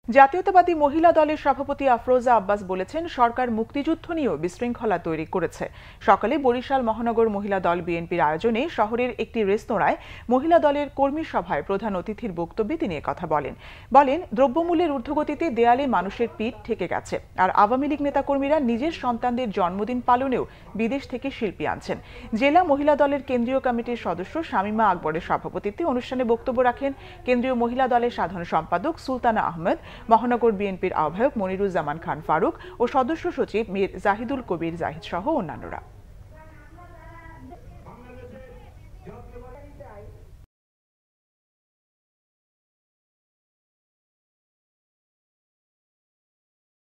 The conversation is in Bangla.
জাতীয়তাবাদী মহিলা দলের সভাপতি আফরোজা আব্বাস বলেছেন, সরকার মুক্তিযুদ্ধ নিয়েও বিশৃঙ্খলা তৈরি করেছে। সকালে বরিশাল মহানগর মহিলা দল বিএনপির আয়োজনে শহরের একটি রেস্তোরাঁয় মহিলা দলের কর্মী সভায় প্রধান অতিথির বক্তব্যে তিনি কথা বলেন দ্রব্যমূল্যের ঊর্ধ্বগতিতে দেয়ালে মানুষের পিঠ ঠেকে গেছে, আর আওয়ামী লীগ নেতাকর্মীরা নিজের সন্তানদের জন্মদিন পালনেও বিদেশ থেকে শিল্পী আনছেন। জেলা মহিলা দলের কেন্দ্রীয় কমিটির সদস্য শামীমা আকবরের সভাপতিত্বে অনুষ্ঠানে বক্তব্য রাখেন কেন্দ্রীয় মহিলা দলের সাধারণ সম্পাদক সুলতানা আহমেদ, মহানগর বিএনপির আহ্বায়ক মনিরুজ্জামান খান ফারুক ও সদস্য সচিব মীর জাহিদুল কবির জাহিদ সহ অন্যান্যরা।